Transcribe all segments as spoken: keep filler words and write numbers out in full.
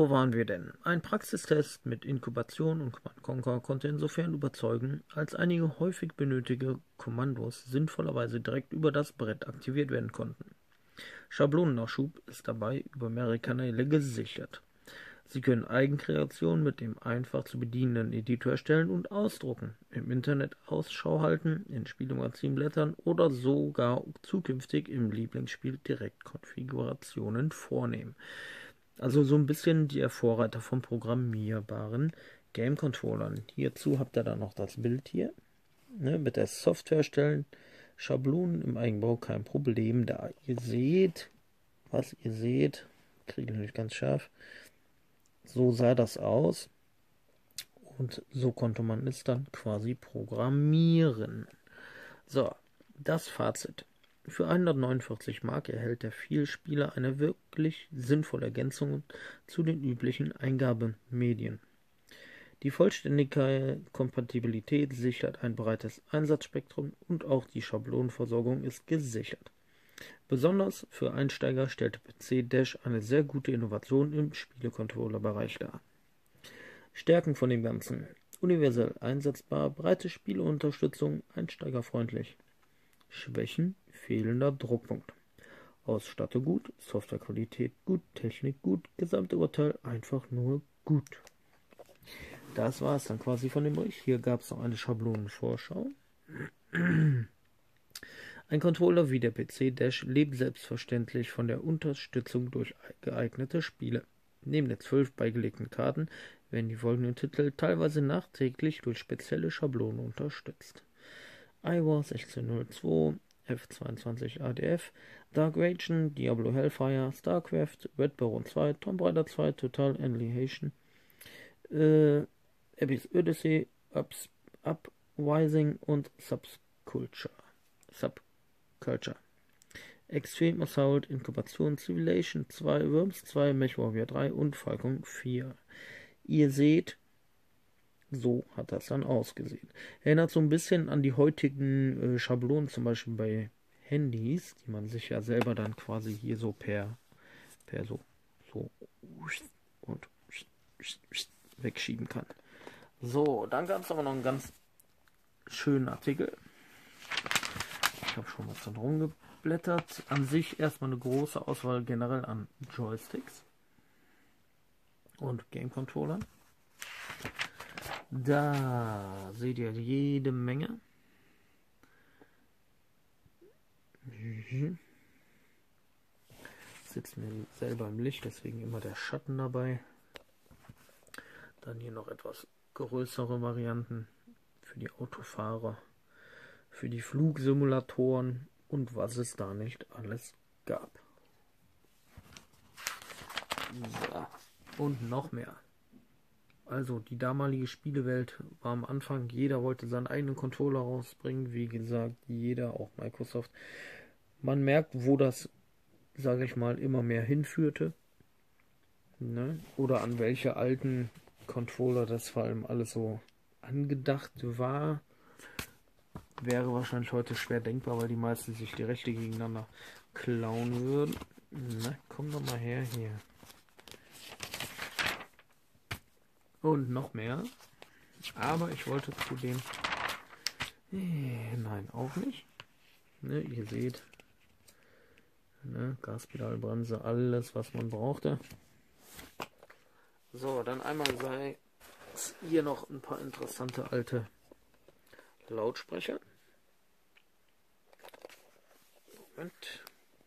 Wo waren wir denn? Ein Praxistest mit Inkubation und Command Conquer konnte insofern überzeugen, als einige häufig benötigte Kommandos sinnvollerweise direkt über das Brett aktiviert werden konnten. Schablonenaufschub ist dabei über mehrere Kanäle gesichert. Sie können Eigenkreationen mit dem einfach zu bedienenden Editor erstellen und ausdrucken, im Internet Ausschau halten, in Spielemagazinen blättern oder sogar zukünftig im Lieblingsspiel Direktkonfigurationen vornehmen. Also so ein bisschen die Vorreiter von programmierbaren Game-Controllern. Hierzu habt ihr dann noch das Bild hier. Ne, mit der Software erstellen, Schablonen im Eigenbau kein Problem da. Ihr seht, was ihr seht, kriege ich nicht ganz scharf. So sah das aus und so konnte man es dann quasi programmieren. So, das Fazit. Für hundertneunundvierzig Mark erhält der Vielspieler eine wirklich sinnvolle Ergänzung zu den üblichen Eingabemedien. Die vollständige Kompatibilität sichert ein breites Einsatzspektrum und auch die Schablonenversorgung ist gesichert. Besonders für Einsteiger stellte P C Dash eine sehr gute Innovation im Spielecontroller-Bereich dar. Stärken von dem Ganzen: universell einsetzbar, breite Spieleunterstützung, einsteigerfreundlich. Schwächen: fehlender Druckpunkt. Ausstatte gut, Softwarequalität gut, Technik gut, Gesamturteil einfach nur gut. Das war es dann quasi von dem Bericht. Hier gab es noch eine Schablonenvorschau. Ein Controller wie der P C Dash lebt selbstverständlich von der Unterstützung durch geeignete Spiele. Neben den zwölf beigelegten Karten werden die folgenden Titel teilweise nachträglich durch spezielle Schablonen unterstützt: Iowa sechzehn null zwei, F zweiundzwanzig A D F, Dark Region, Diablo Hellfire, StarCraft, Red Baron zwei, Tomb Raider zwei, Total Annihilation, äh, Abyss Odyssey, Ups, Uprising und Subculture. Subculture. Extreme Assault, Inkubation, Civilization zwei, Worms zwei, MechWarrior drei und Falcon vier. Ihr seht, so hat das dann ausgesehen. Erinnert so ein bisschen an die heutigen äh, Schablonen, zum Beispiel bei Handys, die man sich ja selber dann quasi hier so per, per so, so und wegschieben kann. So, dann gab es aber noch einen ganz schönen Artikel. Ich habe schon was dran rumgeblättert. An sich erstmal eine große Auswahl generell an Joysticks und Game Controllern. Da seht ihr jede Menge. Mhm. Sitzt mir selber im Licht, deswegen immer der Schatten dabei. Dann hier noch etwas größere Varianten für die Autofahrer, für die Flugsimulatoren und was es da nicht alles gab. So. Und noch mehr. Also die damalige Spielewelt war am Anfang, jeder wollte seinen eigenen Controller rausbringen, wie gesagt, jeder, auch Microsoft. Man merkt, wo das, sage ich mal, immer mehr hinführte, ne? Oder an welche alten Controller das vor allem alles so angedacht war. Wäre wahrscheinlich heute schwer denkbar, weil die meisten sich die Rechte gegeneinander klauen würden. Na, komm doch mal her hier. Und noch mehr. Aber ich wollte zu den... Nein, auch nicht. Ne, ihr seht. Ne, Gaspedal, Bremse, alles, was man brauchte. So, dann einmal sei hier noch ein paar interessante alte Lautsprecher. Moment.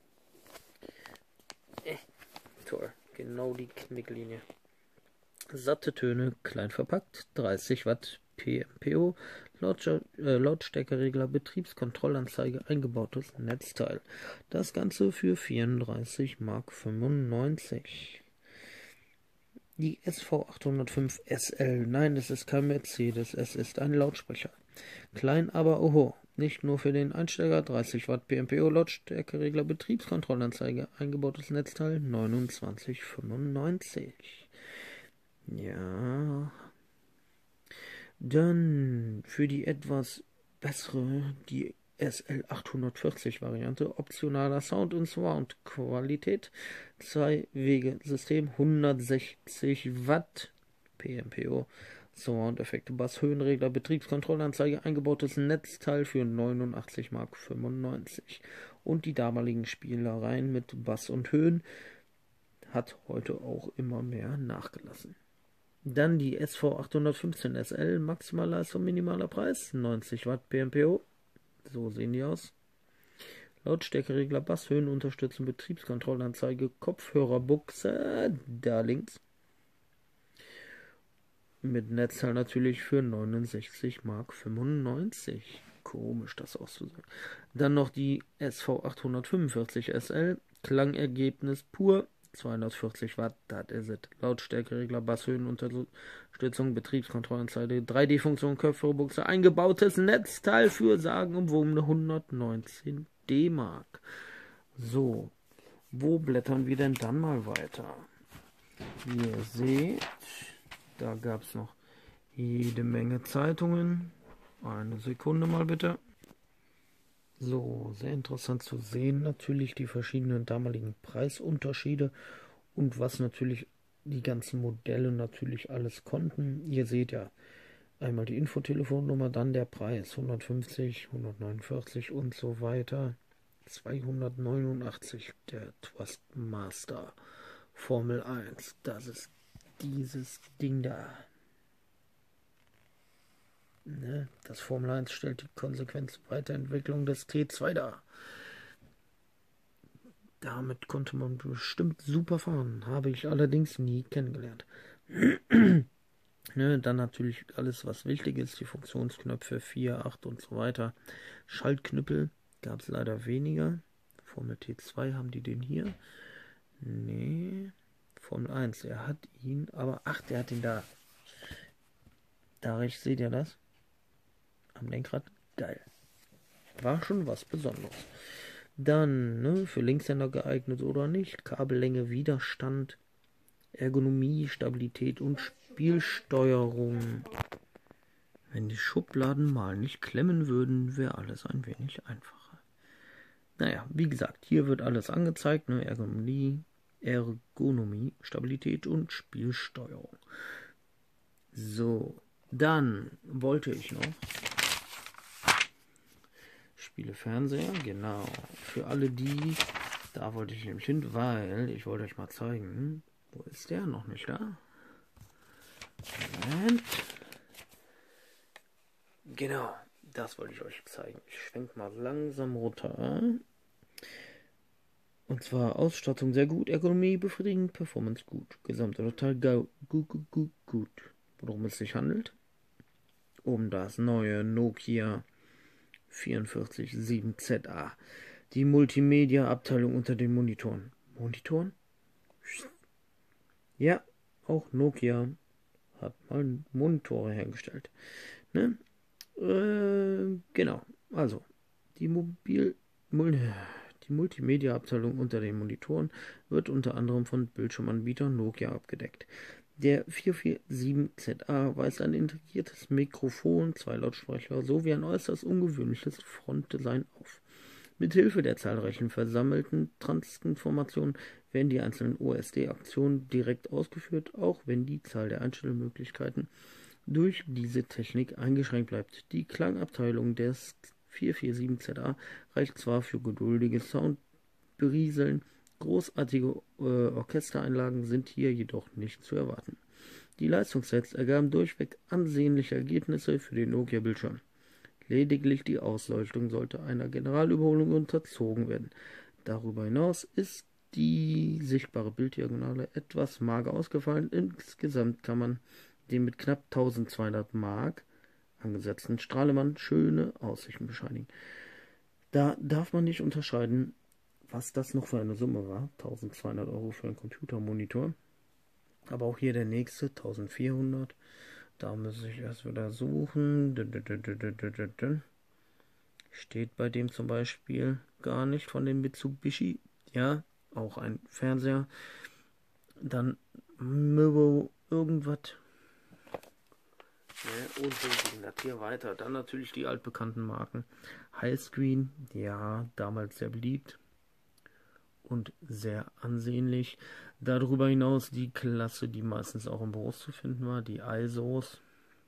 Äh, toll. Genau die Knicklinie. Satte Töne, klein verpackt, dreißig Watt P M P O, Lautstär äh, Lautstärkeregler, Betriebskontrollanzeige, eingebautes Netzteil. Das Ganze für vierunddreißig Mark fünfundneunzig. Die S V achthundertfünf S L. Nein, es ist kein Mercedes, es ist ein Lautsprecher. Klein, aber oho. Nicht nur für den Einsteiger, dreißig Watt P M P O, Lautstärkeregler, Betriebskontrollanzeige, eingebautes Netzteil, neunundzwanzig fünfundneunzig. Ja. Dann für die etwas bessere, die S L achthundertvierzig Variante, optionaler Sound- und Surround-Qualität, Zwei-Wege-System, hundertsechzig Watt, P M P O, Surround-Effekte, Bass, Höhenregler, Betriebskontrollanzeige, eingebautes Netzteil für neunundachtzig Mark fünfundneunzig. Und die damaligen Spielereien mit Bass und Höhen hat heute auch immer mehr nachgelassen. Dann die S V achthundertfünfzehn S L, Maximalleistung, minimaler Preis, neunzig Watt P M P O. So sehen die aus. Lautstärkeregler, Bass, Höhenunterstützung, Betriebskontrollanzeige, Kopfhörerbuchse, da links. Mit Netzteil natürlich für neunundsechzig Mark fünfundneunzig. Komisch, das auszusagen. Dann noch die S V achthundertfünfundvierzig S L, Klangergebnis pur, zweihundertvierzig Watt, das ist es. Lautstärkeregler, Basshöhenunterstützung, Betriebskontrollanzeige, drei D-Funktion, Kopfhörerbuchse, eingebautes Netzteil für sagenumwogene hundertneunzehn D-Mark. So, wo blättern wir denn dann mal weiter? Wie ihr seht, da gab es noch jede Menge Zeitungen. Eine Sekunde mal bitte. So, sehr interessant zu sehen natürlich die verschiedenen damaligen Preisunterschiede und was natürlich die ganzen Modelle natürlich alles konnten. Ihr seht ja einmal die Infotelefonnummer, dann der Preis hundertfünfzig, hundertneunundvierzig und so weiter. zweihundertneunundachtzig der Thrustmaster Formel eins. Das ist dieses Ding da. Ne? Das Formel eins stellt die konsequente Weiterentwicklung des T zwei dar. Damit konnte man bestimmt super fahren. Habe ich allerdings nie kennengelernt. Ne? Dann natürlich alles, was wichtig ist. Die Funktionsknöpfe vier, acht und so weiter. Schaltknüppel gab es leider weniger. Formel T zwei haben die den hier. Nee. Formel eins, er hat ihn, aber ach, der hat ihn da. Da rechts seht ihr das? Am Lenkrad. Geil. War schon was Besonderes. Dann, ne, für Linkshänder geeignet oder nicht. Kabellänge, Widerstand, Ergonomie, Stabilität und Spielsteuerung. Wenn die Schubladen mal nicht klemmen würden, wäre alles ein wenig einfacher. Naja, wie gesagt, hier wird alles angezeigt, ne, Ergonomie, Ergonomie, Stabilität und Spielsteuerung. So, dann wollte ich noch Spiele Fernseher, genau. Für alle die, da wollte ich nämlich hin, weil ich wollte euch mal zeigen. Wo ist der? Noch nicht da? Moment. Genau, das wollte ich euch zeigen. Ich schwenke mal langsam runter. Und zwar Ausstattung sehr gut, Ergonomie befriedigend, Performance gut, gesamter Total gut, gut, gut, gut. Worum es sich handelt? Um das neue Nokia vierundvierzig sieben Z A. Die Multimedia-Abteilung unter den Monitoren. Monitoren? Ja, auch Nokia hat mal Monitore hergestellt. Ne? Äh, genau. Also, die Mobil... Mul Die Multimedia-Abteilung unter den Monitoren wird unter anderem von Bildschirmanbieter Nokia abgedeckt. Der vierhundertsiebenundvierzig Z A weist ein integriertes Mikrofon, zwei Lautsprecher sowie ein äußerst ungewöhnliches Frontdesign auf. Mithilfe der zahlreichen versammelten Transformationen werden die einzelnen O S D-Aktionen direkt ausgeführt, auch wenn die Zahl der Einstellmöglichkeiten durch diese Technik eingeschränkt bleibt. Die Klangabteilung des vierhundertsiebenundvierzig Z A reicht zwar für geduldiges Soundberieseln, großartige äh, Orchestereinlagen sind hier jedoch nicht zu erwarten. Die Leistungstests ergaben durchweg ansehnliche Ergebnisse für den Nokia-Bildschirm. Lediglich die Ausleuchtung sollte einer Generalüberholung unterzogen werden. Darüber hinaus ist die sichtbare Bilddiagonale etwas mager ausgefallen. Insgesamt kann man den mit knapp eintausendzweihundert Mark angesetzten Strahlemann schöne Aussichten bescheinigen. Da darf man nicht unterscheiden, was das noch für eine Summe war. eintausendzweihundert Euro für einen Computermonitor. Aber auch hier der nächste, eintausendvierhundert. Da muss ich erst wieder suchen. Steht bei dem zum Beispiel gar nicht von dem Mitsubishi. Ja, auch ein Fernseher. Dann irgendwas. Ne? Und so ging das hier weiter. Dann natürlich die altbekannten Marken. Highscreen, ja, damals sehr beliebt und sehr ansehnlich. Darüber hinaus die Klasse, die meistens auch im Büros zu finden war, die I S Os.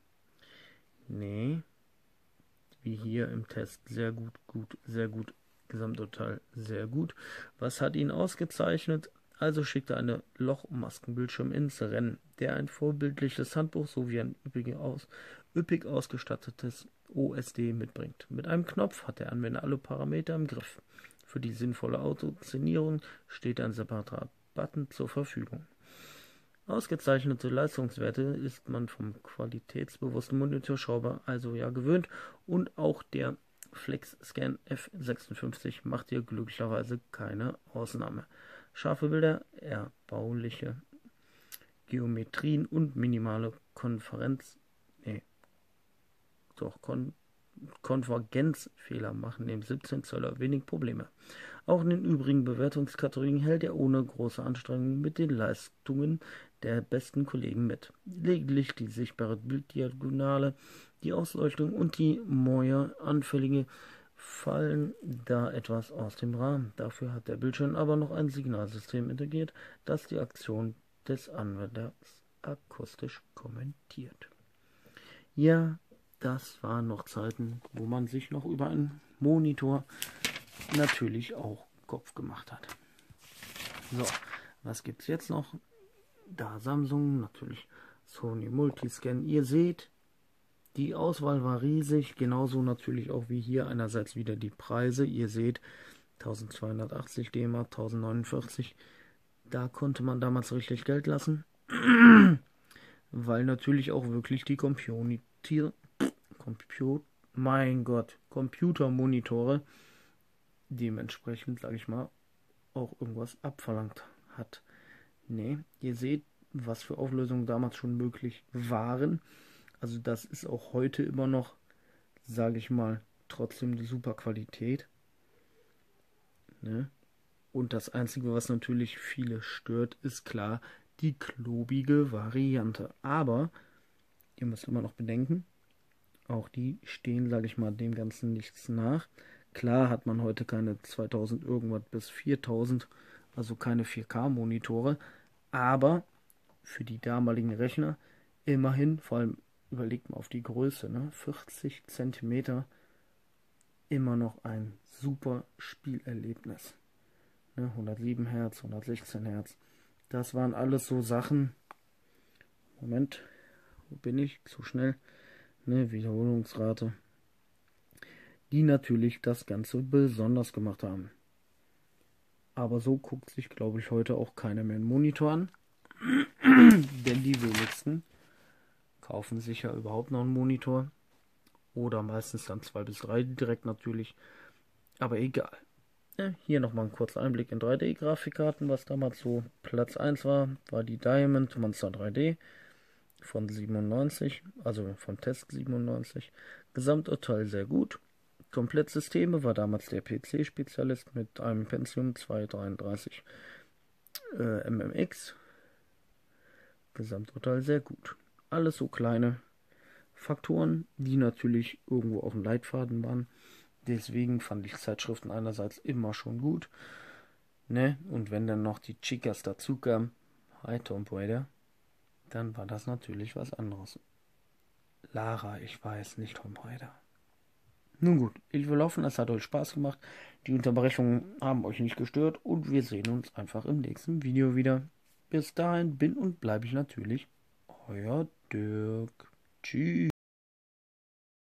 Nee, wie hier im Test. Sehr gut, gut, sehr gut. Gesamturteil sehr gut. Was hat ihn ausgezeichnet? Also schickte eine Lochmaskenbildschirm ins Rennen, der ein vorbildliches Handbuch sowie ein üppig, aus, üppig ausgestattetes O S D mitbringt. Mit einem Knopf hat der Anwender alle Parameter im Griff. Für die sinnvolle Autoszenierung steht ein separater Button zur Verfügung. Ausgezeichnete Leistungswerte ist man vom qualitätsbewussten Monitorschrauber also ja gewöhnt, und auch der FlexScan F sechsundfünfzig macht hier glücklicherweise keine Ausnahme. Scharfe Bilder, erbauliche Geometrien und minimale Konferenz, nee, doch, Kon Konvergenzfehler machen dem siebzehn Zöller wenig Probleme. Auch in den übrigen Bewertungskategorien hält er ohne große Anstrengung mit den Leistungen der besten Kollegen mit. Lediglich die sichtbare Bilddiagonale, die Ausleuchtung und die Moire anfällige fallen da etwas aus dem Rahmen. Dafür hat der Bildschirm aber noch ein Signalsystem integriert, das die Aktion des Anwenders akustisch kommentiert. Ja, das waren noch Zeiten, wo man sich noch über einen Monitor natürlich auch Kopf gemacht hat. So, was gibt es jetzt noch? Da Samsung, natürlich Sony Multiscan. Ihr seht, die Auswahl war riesig, genauso natürlich auch wie hier einerseits wieder die Preise. Ihr seht eintausendzweihundertachtzig D-Mark, eintausendneunundvierzig. Da konnte man damals richtig Geld lassen, weil natürlich auch wirklich die Computer, Computer, mein Gott, Computermonitore dementsprechend, sage ich mal, auch irgendwas abverlangt hat. Ne, ihr seht, was für Auflösungen damals schon möglich waren. Also das ist auch heute immer noch, sage ich mal, trotzdem eine super Qualität. Ne? Und das Einzige, was natürlich viele stört, ist klar die klobige Variante. Aber ihr müsst immer noch bedenken, auch die stehen, sage ich mal, dem Ganzen nichts nach. Klar hat man heute keine zweitausend irgendwas bis viertausend, also keine vier K Monitore, aber für die damaligen Rechner immerhin, vor allem überlegt mal auf die Größe, ne, vierzig Zentimeter, immer noch ein super Spielerlebnis. Ne, hundertsieben Hertz, hundertsechzehn Hertz, das waren alles so Sachen. Moment, wo bin ich? Zu schnell. Ne, Wiederholungsrate, die natürlich das Ganze besonders gemacht haben. Aber so guckt sich, glaube ich, heute auch keiner mehr einen Monitor an. Denn die wenigsten kaufen sich ja überhaupt noch einen Monitor. Oder meistens dann zwei bis drei direkt natürlich. Aber egal. Ja, hier nochmal ein kurzer Einblick in drei D-Grafikkarten. Was damals so Platz eins war, war die Diamond Monster drei D von siebenundneunzig. Also von Test siebenundneunzig. Gesamturteil sehr gut. Komplettsysteme war damals der P C-Spezialist mit einem Pentium zweihundertdreiunddreißig äh, M M X. Gesamturteil sehr gut. Alles so kleine Faktoren, die natürlich irgendwo auf dem Leitfaden waren. Deswegen fand ich Zeitschriften einerseits immer schon gut. Ne? Und wenn dann noch die Chicas dazu kamen, hi Tomb Raider, dann war das natürlich was anderes. Lara, ich weiß, nicht Tomb Raider. Nun gut, ich will hoffen, es hat euch Spaß gemacht. Die Unterbrechungen haben euch nicht gestört und wir sehen uns einfach im nächsten Video wieder. Bis dahin bin und bleibe ich natürlich euer Dirk. Tschüss.